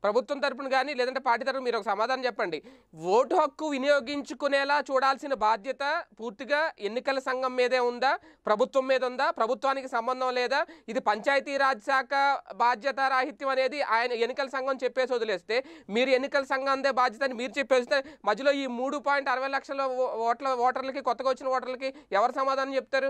ప్రభుత్వం తరపున కానీ లేదంటే పార్టీ తరపున మీరు ఒక సమాధానం చెప్పండి. ఓటు హక్కు వినియోగించుకునేలా చూడాల్సిన బాధ్యత పూర్తిగా ఎన్నికల సంఘం మీదే ఉందా, ప్రభుత్వం మీద ఉందా, ప్రభుత్వానికి సంబంధం లేదా? ఇది పంచాయతీరాజ్ శాఖ బాధ్యత రాహిత్యం అనేది ఆయన ఎన్నికల సంఘం చెప్పేసి వదిలేస్తే, మీరు ఎన్నికల సంఘందే బాధ్యత అని మీరు చెప్పేస్తే మధ్యలో ఈ 3.60 లక్షల ఓటర్లకి, కొత్తగా వచ్చిన ఓటర్లకి ఎవరు సమాధానం చెప్తారు?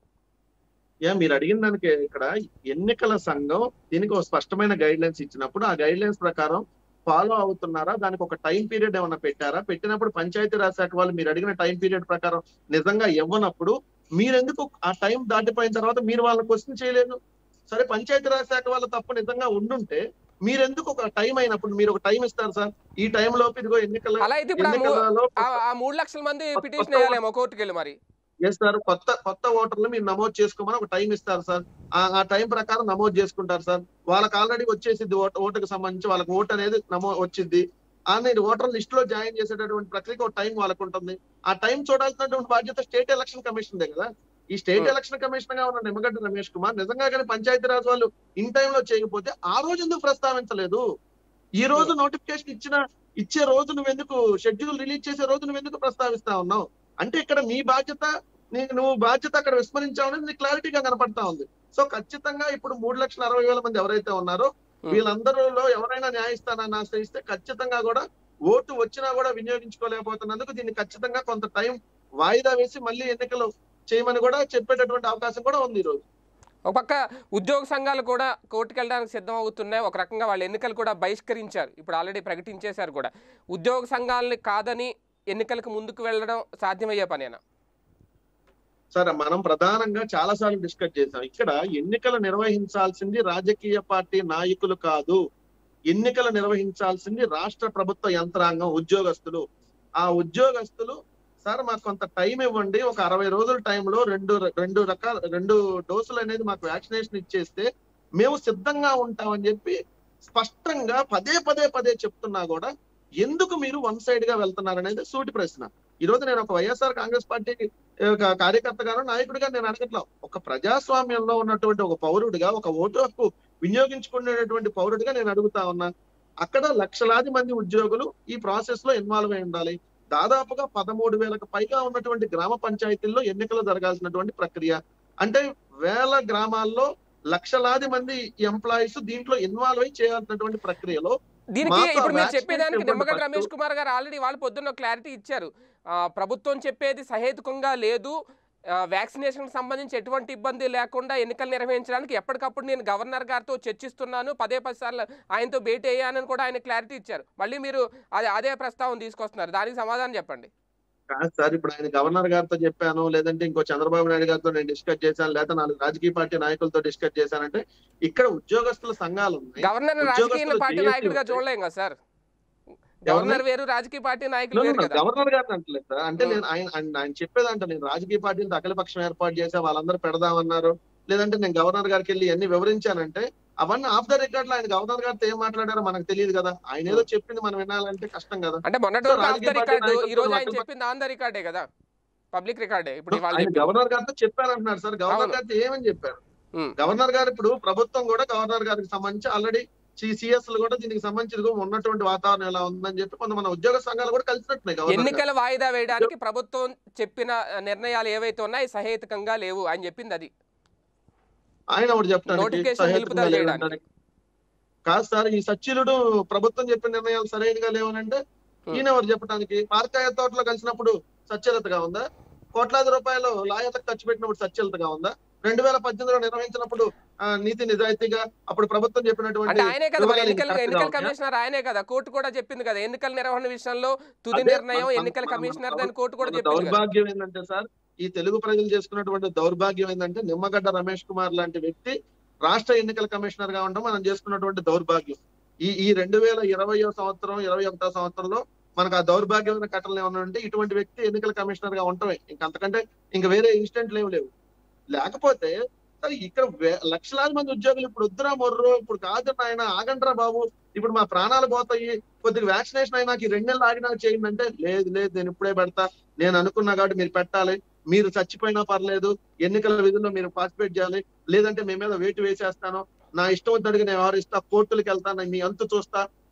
మీరు అడిగిన దానికి ఇక్కడ ఎన్నికల సంఘం దీనికి ఒక స్పష్టమైన గైడ్ లైన్స్ ఇచ్చినప్పుడు ఆ గైడ్ లైన్స్ ప్రకారం ఫాలో అవుతున్నారా, దానికి ఒక టైం పీరియడ్ ఏమైనా పెట్టారా, పెట్టినప్పుడు పంచాయతీరాజ్ శాఖ వాళ్ళు మీరు అడిగిన టైం పీరియడ్ ప్రకారం నిజంగా ఇవ్వనప్పుడు మీరెందుకు ఆ టైం దాటిపోయిన తర్వాత మీరు వాళ్ళని క్వశ్చన్ చేయలేదు? సరే పంచాయతీరాజ్ శాఖ వాళ్ళ తప్పు నిజంగా ఉండుంటే మీరెందుకు ఒక టైం అయినప్పుడు మీరు ఒక టైం ఇస్తారు సార్, ఈ టైం లోపు ఇదిగో అలా అయితే ఇప్పుడు ఎన్నికలలో 3 లక్షల మంది పిటిషన్ వేయాలేమో కోర్టుకి వెళ్ళి మరి సార్ కొత్త ఓటర్లు మీరు నమోదు చేసుకోమని ఒక టైం ఇస్తారు సార్. ఆ టైం ప్రకారం నమోదు చేసుకుంటారు సార్. వాళ్ళకి ఆల్రెడీ వచ్చేసిద్ది ఓటుకు సంబంధించి వాళ్ళకి ఓటు అనేది వచ్చింది. అనేది ఓటర్ లిస్ట్ లో జాయిన్ చేసేటటువంటి ప్రక్రియకి ఒక టైం వాళ్ళకు ఉంటుంది. ఆ టైం చూడాల్సినటువంటి బాధ్యత స్టేట్ ఎలక్షన్ కమిషన్ దే కదా. ఈ స్టేట్ ఎలక్షన్ కమిషన్ గా ఉన్న నిమ్మగడ్డ రమేష్ కుమార్ నిజంగా కానీ పంచాయతీరాజ్ వాళ్ళు ఇన్ టైంలో చేయకపోతే ఆ రోజు ఎందుకు ప్రస్తావించలేదు? ఈ రోజు నోటిఫికేషన్ ఇచ్చే రోజు నువ్వెందుకు, షెడ్యూల్ రిలీజ్ చేసే రోజు నువ్వెందుకు ప్రస్తావిస్తా ఉన్నావు? అంటే ఇక్కడ నీ బాధ్యత, నువ్వు బాధ్యత అక్కడ విస్మరించావు అనేది నీకు క్లారిటీగా కనపడతా ఉంది. సో ఖచ్చితంగా ఇప్పుడు 3,60,000 మంది ఎవరైతే ఉన్నారో వీళ్ళందరిలో ఎవరైనా న్యాయస్థానాన్ని ఆశ్రయిస్తే ఖచ్చితంగా కూడా ఓటు వచ్చినా కూడా వినియోగించుకోలేకపోతున్నందుకు దీన్ని ఖచ్చితంగా కొంత టైం వాయిదా వేసి మళ్ళీ ఎన్నికలు చేయమని కూడా చెప్పేటటువంటి అవకాశం కూడా ఉంది ఈ రోజు. ఒక పక్క ఉద్యోగ సంఘాలు కూడా కోర్టుకు వెళ్ళడానికి సిద్ధం అవుతున్నాయి. ఒక రకంగా వాళ్ళు ఎన్నికలు కూడా బహిష్కరించారు, ఇప్పుడు ఆల్రెడీ ప్రకటించేశారు కూడా. ఉద్యోగ సంఘాలని కాదని ఎన్నికలకు ముందుకు వెళ్ళడం సాధ్యమయ్యే పనేనా? సరే, మనం ప్రధానంగా చాలా సార్లు డిస్కస్ చేసాం. ఇక్కడ ఎన్నికలు నిర్వహించాల్సింది రాజకీయ పార్టీ నాయకులు కాదు. ఎన్నికలు నిర్వహించాల్సింది రాష్ట్ర ప్రభుత్వ యంత్రాంగం, ఉద్యోగస్తులు. ఆ ఉద్యోగస్తులు సార్ మాకు కొంత టైం ఇవ్వండి, ఒక 60 రోజుల టైంలో రెండు డోసులు అనేది మాకు వ్యాక్సినేషన్ ఇచ్చేస్తే మేము సిద్ధంగా ఉంటామని చెప్పి స్పష్టంగా పదే చెప్తున్నా కూడా ఎందుకు మీరు వన్ సైడ్ గా వెళ్తున్నారు అనేది సూటి ప్రశ్న. ఈ రోజు నేను ఒక వైఎస్ఆర్ కాంగ్రెస్ పార్టీ కార్యకర్తగాను నాయకుడిగా నేను అడగట్లా. ఒక ప్రజాస్వామ్యంలో ఉన్నటువంటి ఒక పౌరుడిగా, ఒక ఓటు హక్కు వినియోగించుకునేటువంటి పౌరుడిగా నేను అడుగుతా ఉన్నా. అక్కడ లక్షలాది మంది ఉద్యోగులు ఈ ప్రాసెస్ లో ఇన్వాల్వ్ అయి ఉండాలి. దాదాపుగా 13,000కు పైగా ఉన్నటువంటి గ్రామ పంచాయతీల్లో ఎన్నికలు జరగాల్సినటువంటి ప్రక్రియ. అంటే వేల గ్రామాల్లో లక్షలాది మంది ఎంప్లాయీస్ దీంట్లో ఇన్వాల్వ్ అయి చేయాల్సినటువంటి ప్రక్రియలో దీనికి ఇప్పుడు మీరు చెప్పేదానికి నిమ్మగడ్డ రమేష్ కుమార్ గారు ఆల్రెడీ వాళ్ళు పొద్దున్న క్లారిటీ ఇచ్చారు. ప్రభుత్వం చెప్పేది సహేతుకంగా లేదు, వ్యాక్సినేషన్ సంబంధించి ఎటువంటి ఇబ్బంది లేకుండా ఎన్నికలు నిర్వహించడానికి ఎప్పటికప్పుడు నేను గవర్నర్ గారితో చర్చిస్తున్నాను, 10 సార్లు ఆయనతో భేటీ అయ్యానని కూడా ఆయన క్లారిటీ ఇచ్చారు. మళ్ళీ మీరు అదే ప్రస్తావన తీసుకొస్తున్నారు, దానికి సమాధానం చెప్పండి. కాదు సార్, ఇప్పుడు ఆయన గవర్నర్ గారితో చెప్పాను, లేదంటే ఇంకో చంద్రబాబు నాయుడు గారితో నేను డిస్కస్ చేశాను, లేదా 4 రాజకీయ పార్టీ నాయకులతో డిస్కస్ చేశానంటే ఇక్కడ ఉద్యోగస్తుల సంఘాలు ఉన్నాయి. గవర్నర్ రాజకీయ పార్టీ నాయకుడిగా చూడలేం కదా సార్, గవర్నర్ వేరు రాజకీయ పార్టీ నాయకులు వేరు కదా. గవర్నర్ గారిని అంటలేదు సార్. అంటే నేను ఆయన చెప్పేదంటే నేను రాజకీయ పార్టీలతో అఖిలపక్షం ఏర్పాటు చేసా, వాళ్ళందరూ పెడదామన్నారు, లేదంటే నేను గవర్నర్ గారికి వెళ్ళి అన్ని వివరించానంటే అవన్నీ ఆఫ్ ద రికార్డ్ లో ఆయన గవర్నర్ గారితో ఏం మాట్లాడారో మనకు తెలియదు కదా. ఆయన ఏదో చెప్పింది మనం వినాలంటే కష్టం కదా. అంటే మొన్నటి ఈ రోజు ఆయన చెప్పింది ఆన్ ద రికార్డే కదా, పబ్లిక్ రికార్డే. ఇప్పుడు గవర్నర్ గారితో చెప్పారంటున్నారు సార్. గవర్నర్ గారితో ఏమని చెప్పారు? గవర్నర్ గారు ఇప్పుడు ప్రభుత్వం కూడా గవర్నర్ గారికి సంబంధించి ఆల్రెడీ సిఎస్ కూడా దీనికి సంబంధించి ఉన్నటువంటి వాతావరణం ఎలా ఉందని చెప్పి కొంత మన ఉద్యోగ సంఘాలు కూడా కలిసినట్టున్నాయి. ఎన్నికల వాయిదా వేయడానికి ప్రభుత్వం చెప్పిన నిర్ణయాలు ఏవైతే ఉన్నాయో సహేతుకంగా లేవు అని చెప్పింది. అది ఆయన ఒకటి చెప్పడానికి కాదు సార్. ఈ సచిలుడు ప్రభుత్వం చెప్పిన నిర్ణయాలు సరైనగా లేవనంటే ఈయన ఎవరు చెప్పడానికి? పార్కాయ తోటలో కలిసినప్పుడు సత్యలతగా ఉందా? కోట్లాది రూపాయలు లాయర్లకు ఖర్చు పెట్టినప్పుడు సత్యలతగా ఉందా? 2018లో నిర్వహించినప్పుడు నీతి నిజాయితీగా అప్పుడు ప్రభుత్వం చెప్పినటువంటి ఆయనే కదా ఎన్నికల కమిషనర్, ఆయనే కదా. కోర్టు కూడా చెప్పింది కదా ఎన్నికల నిర్వహణ విషయంలో తుది నిర్ణయం ఎన్నికల కమిషనర్ దాని కోర్టు కూడా చెప్పింది. దౌర్భాగ్యం ఏంటంటే సార్, ఈ తెలుగు ప్రజలు చేసుకున్నటువంటి దౌర్భాగ్యం ఏంటంటే నిమ్మగడ్డ రమేష్ కుమార్ లాంటి వ్యక్తి రాష్ట్ర ఎన్నికల కమిషనర్ గా ఉండడం మనం చేసుకున్నటువంటి దౌర్భాగ్యం. ఈ 2020 సంవత్సరం 21వ సంవత్సరంలో మనకు ఆ దౌర్భాగ్యమైన ఘటనలు ఏమన్నా ఉంటే ఇటువంటి వ్యక్తి ఎన్నికల కమిషనర్ గా ఉండటమే. ఇంకంతకంటే ఇంకా వేరే ఇన్స్టెంట్లు లేవు. లేకపోతే సరే ఇక్కడ లక్షలాది మంది ఉద్యోగులు ఇప్పుడు వద్దురా మొర్రో, ఇప్పుడు కాదు ఆయన ఆగండ్రా బాబు, ఇప్పుడు మా ప్రాణాలు పోతాయి, కొద్దిగా వ్యాక్సినేషన్ అయినా 2 నెలలు ఆగినా చేయండి అంటే లేదు నేను ఇప్పుడే పెడతా, నేను అనుకున్నా కాబట్టి మీరు పెట్టాలి, మీరు చచ్చిపోయినా పర్లేదు, ఎన్నికల విధుల్లో మీరు పార్టిసిపేట్ చేయాలి, లేదంటే మీ మీద వేటు వేసేస్తాను, నా ఇష్టం వచ్చినట్టుగా నేను వ్యవహరిస్తా, కోర్టులకు వెళ్తాను, మీ అంతు చూస్తా,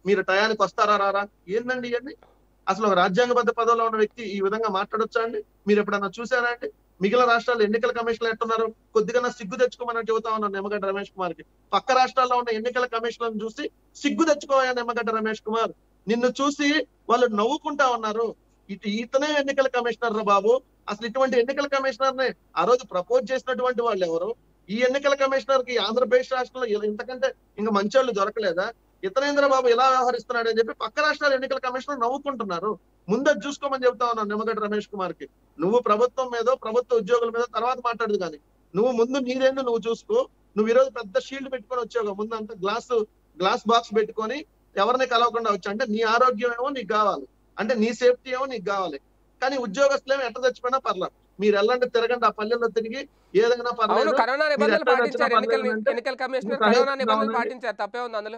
మీరు టయానికి వస్తారా రారా? ఏందండి ఇవన్నీ? అసలు ఒక రాజ్యాంగబద్ధ పదవిలో ఉన్న వ్యక్తి ఈ విధంగా మాట్లాడొచ్చా అండి? మీరు ఎప్పుడన్నా చూసారా అండి? మిగిలిన రాష్ట్రాల్లో ఎన్నికల కమిషన్లు ఎట్టున్నారు? కొద్దిగా సిగ్గు తెచ్చుకోమని చెబుతా ఉన్నాను నిమ్మగడ్డ రమేష్ కుమార్ కి. పక్క రాష్ట్రాల్లో ఉన్న ఎన్నికల కమిషన్లను చూసి సిగ్గు తెచ్చుకోయా నిమ్మగడ్డ రమేష్ కుమార్. నిన్ను చూసి వాళ్ళు నవ్వుకుంటా ఉన్నారు. ఇతనే ఎన్నికల కమిషనర్ రా బాబు. అసలు ఇటువంటి ఎన్నికల కమిషనర్ ని ఆ రోజు ప్రపోజ్ చేసినటువంటి వాళ్ళు ఎవరు? ఈ ఎన్నికల కమిషనర్ కి ఆంధ్రప్రదేశ్ రాష్ట్రంలో ఇంతకంటే ఇంకా మంచోళ్ళు దొరకలేదా? ఇతనేంద్ర బాబు ఎలా వ్యవహరిస్తున్నాడు అని చెప్పి పక్క రాష్ట్రాల ఎన్నికల కమిషనర్ నవ్వుకుంటున్నారు. ముందది చూసుకోమని చెబుతా ఉన్నాను నిమ్మగడ్డ రమేష్ కుమార్ కి. నువ్వు ప్రభుత్వం మీద, ప్రభుత్వ ఉద్యోగుల మీద తర్వాత మాట్లాడదు కానీ నువ్వు ముందు నీదేందో నువ్వు చూసుకో. నువ్వు ఈరోజు పెద్ద షీల్డ్ పెట్టుకొని వచ్చావు, ముందు అంతా గ్లాస్ బాక్స్ పెట్టుకొని ఎవరిని కలవకుండా వచ్చా అంటే నీ ఆరోగ్యం ఏమో నీకు కావాలి, అంటే నీ సేఫ్టీ ఏమో నీకు కావాలి. కానీ ఉద్యోగస్తులేమో ఎట్ట చచ్చిపోయినా పర్లేదు, మీరు వెళ్ళండి తిరగండి, ఆ పల్లెల్లో తిరిగి ఏదైనా పర్లేదు. కరోనా నిబంధనలు పాటించారు ఎన్నికల కమిషనర్, కరోనా నిబంధనలు పాటించారు, తప్పే ఉంది అందులో.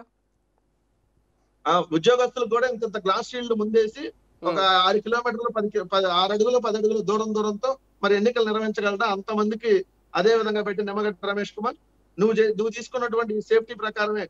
ఉద్యోగస్తులకు కూడా ఇంత గ్లాస్ షీల్డ్ ముందేసి ఒక 6 కిలోమీటర్లు 6 అడుగులు 10 అడుగులు దూరంతో మరి ఎన్నికలు నిర్వహించగలరా? అంతమందికి అదే విధంగా పెట్టి నిమ్మగడ్డ రమేష్ కుమార్ నువ్వు తీసుకున్నటువంటి సేఫ్టీ ప్రకారమే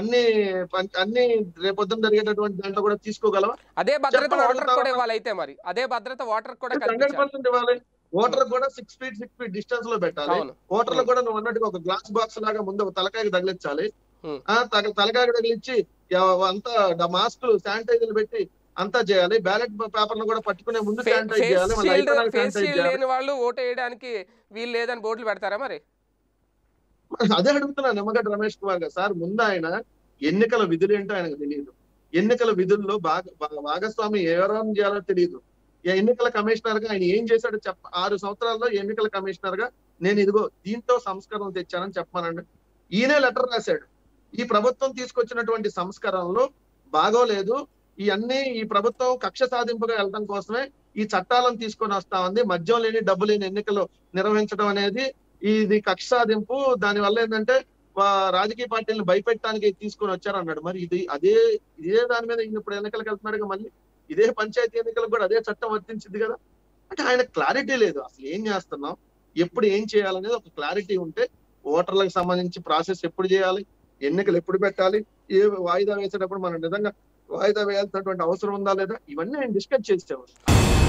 అన్ని రేపొద్దున జరిగేటటువంటి దాంట్లో కూడా తీసుకోగలవా? అదే భద్రత ఓటర్ కూడా ఇవ్వాలి. అయితే మరి అదే భద్రత ఓటర్ కూడా 100% ఇవ్వాలి. ఓటర్ కూడా 6 feet డిస్టెన్స్ లో పెట్టాలి. ఓటర్లు కూడా నువ్వు అన్నట్టుగా ఒక గ్లాస్ బాక్స్ లాగా ముందు తలకాయకి తగిలించాలి. తలకాయకి తగిలించి అంతా మాస్కులు శానిటైజర్లు పెట్టి అంతా చేయాలి. బ్యాలెట్ పేపర్లు కూడా పట్టుకునే ముందు శానిటైజ్ చేయాలి. వాళ్ళు ఓటు వేయడానికి వీలు లేదని బోర్డులు పెడతారా మరి? అదే అడుగుతున్నా నిమ్మగడ్డ రమేష్ కుమార్ గారు. సార్, ముందు ఆయన ఎన్నికల విధులు ఏంటో ఆయనకు తెలియదు. ఎన్నికల విధుల్లో భాగస్వామి ఎవరైనా చేయాలో తెలియదు. ఎన్నికల కమిషనర్ గా ఆయన ఏం చేశాడో 6 సంవత్సరాల్లో ఎన్నికల కమిషనర్ గా నేను ఇదిగో దీంతో సంస్కరణ తెచ్చానని చెప్పానండి. ఈయనే లెటర్ రాశాడు. ఈ ప్రభుత్వం తీసుకొచ్చినటువంటి సంస్కరణలు బాగోలేదు, ఈ ప్రభుత్వం కక్ష సాధింపుగా వెళ్ళడం కోసమే ఈ చట్టాలను తీసుకొని వస్తా ఉంది. మద్యం లేని డబ్బు లేని ఎన్నికలు నిర్వహించడం అనేది ఇది కక్ష సాధింపు. దాని వల్ల ఏంటంటే రాజకీయ పార్టీలను భయపెట్టడానికి తీసుకొని వచ్చారు అన్నాడు. మరి ఇదే దాని మీద ఇప్పుడు ఎన్నికలకు వెళ్తున్నాడుగా, మళ్ళీ ఇదే పంచాయతీ ఎన్నికలకు కూడా అదే చట్టం వర్తించింది కదా. అంటే ఆయన క్లారిటీ లేదు, అసలు ఏం చేస్తున్నాం, ఎప్పుడు ఏం చేయాలనేది ఒక క్లారిటీ ఉంటే ఓటర్లకు సంబంధించి ప్రాసెస్ ఎప్పుడు చేయాలి, ఎన్నికలు ఎప్పుడు పెట్టాలి, ఏ వాయిదా వేసేటప్పుడు మనం నిజంగా వాయిదా వేయాల్సినటువంటి అవసరం ఉందా లేదా, ఇవన్నీ ఆయన డిస్కస్ చేసేవారు.